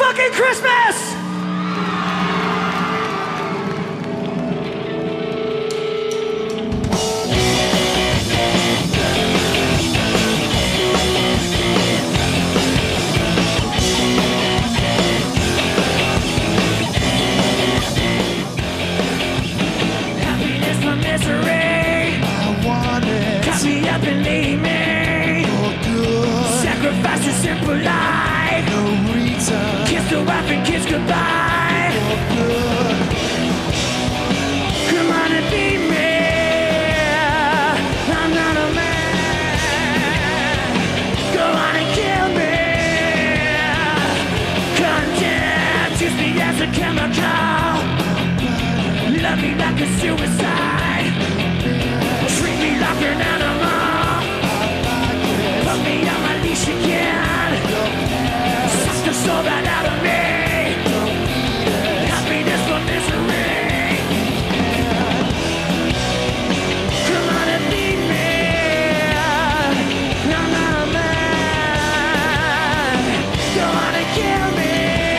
fucking Christmas! Sacrifice a simple life. No reason. Kiss the wife and kiss goodbye. For good. Come on and be me. I'm not a man. Go on and kill me. Condemn, use me as a chemical. Love me like a suicide. Treat me like an animal. Put me on my leash again. Suck the soul right out of me. Happiness from misery. Come on and be me. I'm not a man. Go on and kill me.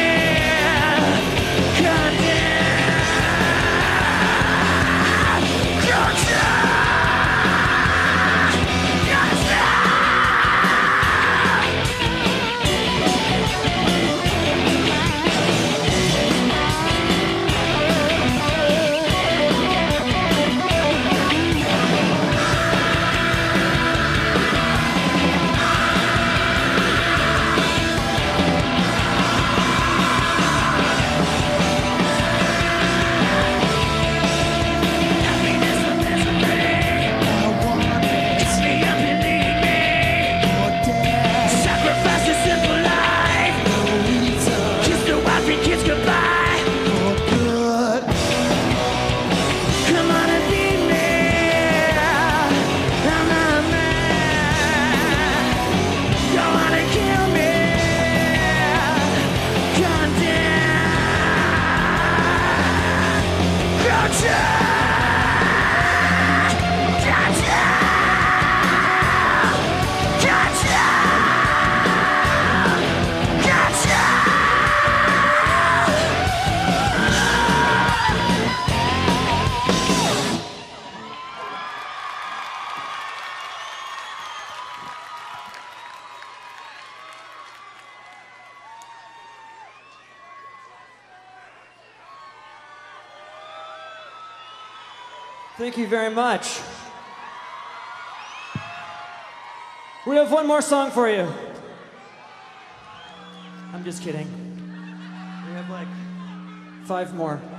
Thank you very much. We have one more song for you. I'm just kidding. We have like 5 more.